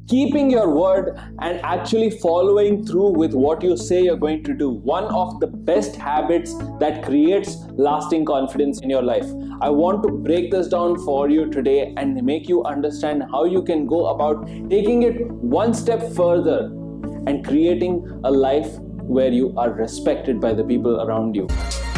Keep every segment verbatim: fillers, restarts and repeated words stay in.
Keeping your word and actually following through with what you say you're going to do. One of the best habits that creates lasting confidence in your life. I want to break this down for you today and make you understand how you can go about taking it one step further and creating a life where you are respected by the people around you.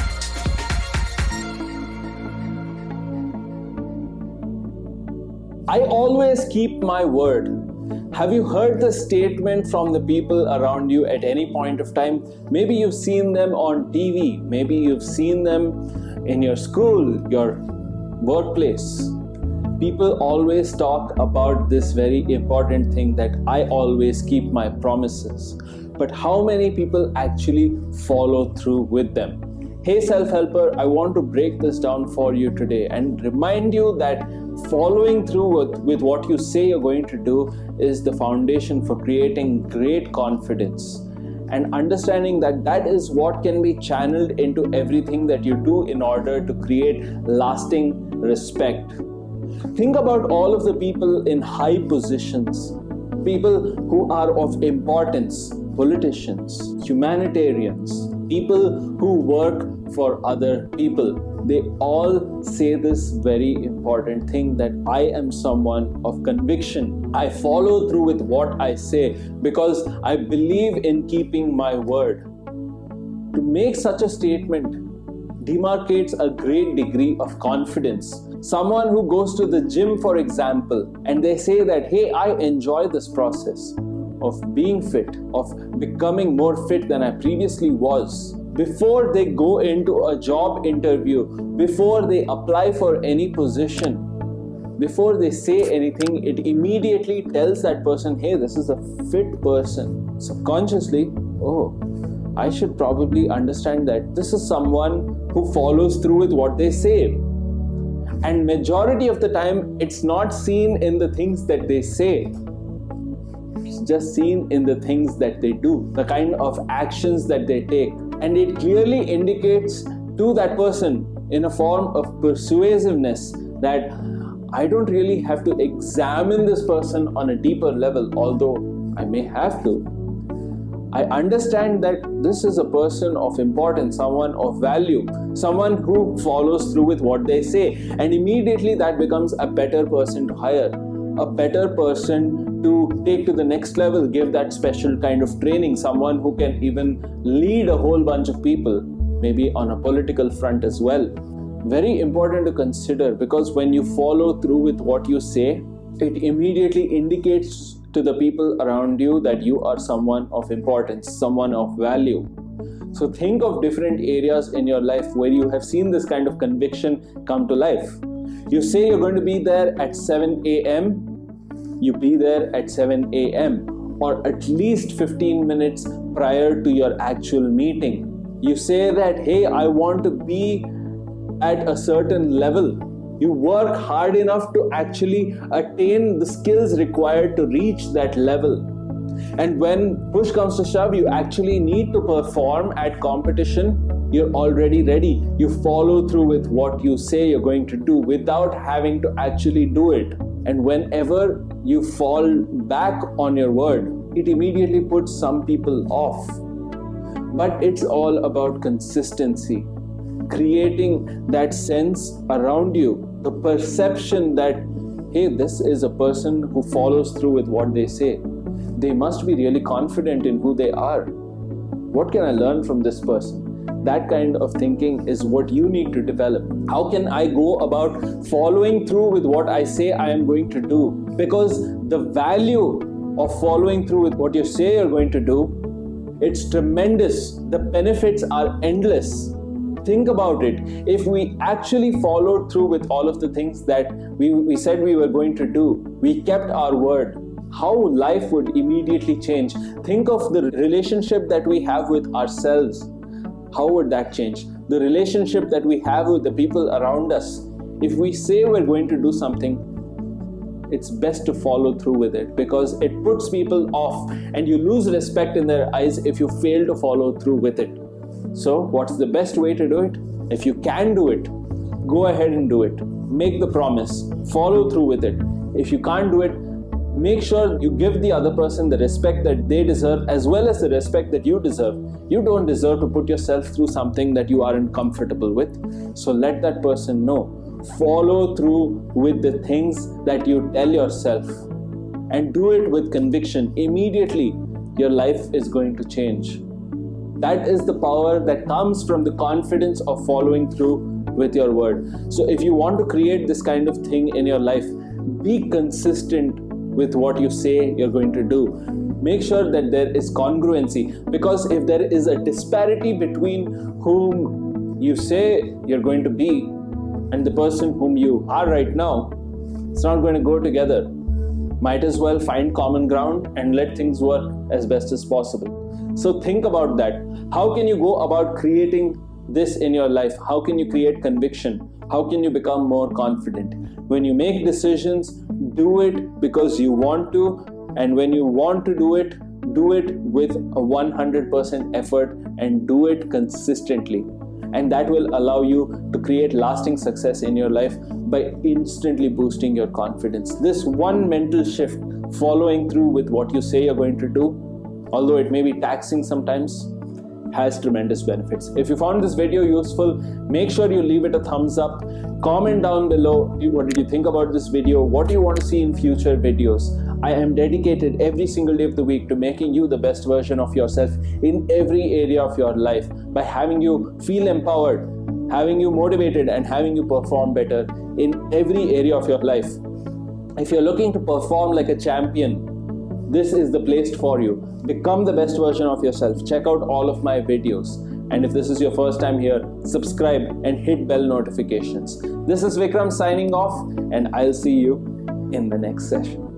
I always keep my word. Have you heard the statement from the people around you at any point of time? Maybe you've seen them on T V, maybe you've seen them in your school, your workplace. People always talk about this very important thing that I always keep my promises. But how many people actually follow through with them? Hey self-helper, I want to break this down for you today and remind you that following through with, with what you say you're going to do is the foundation for creating great confidence, and understanding that that is what can be channeled into everything that you do in order to create lasting respect. Think about all of the people in high positions, people who are of importance, politicians, humanitarians, people who work for other people. They all say this very important thing that I am someone of conviction. I follow through with what I say because I believe in keeping my word. To make such a statement demarcates a great degree of confidence. Someone who goes to the gym, for example, and they say that, hey, I enjoy this process of being fit, of becoming more fit than I previously was. Before they go into a job interview, before they apply for any position, before they say anything, it immediately tells that person, hey, this is a fit person. Subconsciously, oh, I should probably understand that this is someone who follows through with what they say. And majority of the time, it's not seen in the things that they say. It's just seen in the things that they do, the kind of actions that they take. And it clearly indicates to that person in a form of persuasiveness that I don't really have to examine this person on a deeper level, although I may have to. I understand that this is a person of importance, someone of value, someone who follows through with what they say, and immediately that becomes a better person to hire, a better person to take to the next level, give that special kind of training, someone who can even lead a whole bunch of people, maybe on a political front as well. Very important to consider, because when you follow through with what you say, it immediately indicates to the people around you that you are someone of importance, someone of value. So think of different areas in your life where you have seen this kind of conviction come to life. You say you're going to be there at seven A M, you be there at seven A M or at least fifteen minutes prior to your actual meeting. You say that, hey, I want to be at a certain level. You work hard enough to actually attain the skills required to reach that level. And when push comes to shove, you actually need to perform at competition, you're already ready. You follow through with what you say you're going to do without having to actually do it. And whenever you fall back on your word, it immediately puts some people off. But it's all about consistency. Creating that sense around you, the perception that, hey, this is a person who follows through with what they say. They must be really confident in who they are. What can I learn from this person? That kind of thinking is what you need to develop. How can I go about following through with what I say I am going to do? Because the value of following through with what you say you're going to do, it's tremendous. The benefits are endless. Think about it. If we actually followed through with all of the things that we, we said we were going to do, we kept our word, how life would immediately change. Think of the relationship that we have with ourselves. How would that change? The relationship that we have with the people around us. If we say we're going to do something, it's best to follow through with it, because it puts people off and you lose respect in their eyes if you fail to follow through with it. So what's the best way to do it? If you can do it, go ahead and do it. Make the promise, follow through with it. If you can't do it, Make sure you give the other person the respect that they deserve as well as the respect that you deserve. You don't deserve to put yourself through something that you aren't comfortable with. So let that person know. Follow through with the things that you tell yourself and do it with conviction. Immediately, your life is going to change. That is the power that comes from the confidence of following through with your word. So if you want to create this kind of thing in your life, be consistent with what you say you're going to do. Make sure that there is congruency, because if there is a disparity between whom you say you're going to be and the person whom you are right now, it's not going to go together. Might as well find common ground and let things work as best as possible. So think about that. How can you go about creating this in your life? How can you create conviction? How can you become more confident? When you make decisions, do it because you want to, and when you want to do it, do it with a one hundred percent effort and do it consistently. And that will allow you to create lasting success in your life by instantly boosting your confidence. This one mental shift, following through with what you say you're going to do, although it may be taxing sometimes, has tremendous benefits. If you found this video useful, make sure you leave it a thumbs up. Comment down below, what did you think about this video? What do you want to see in future videos? I am dedicated every single day of the week to making you the best version of yourself in every area of your life by having you feel empowered, having you motivated, and having you perform better in every area of your life. If you're looking to perform like a champion, this is the place for you. Become the best version of yourself. Check out all of my videos. And if this is your first time here, subscribe and hit bell notifications. This is Vikram signing off, and I'll see you in the next session.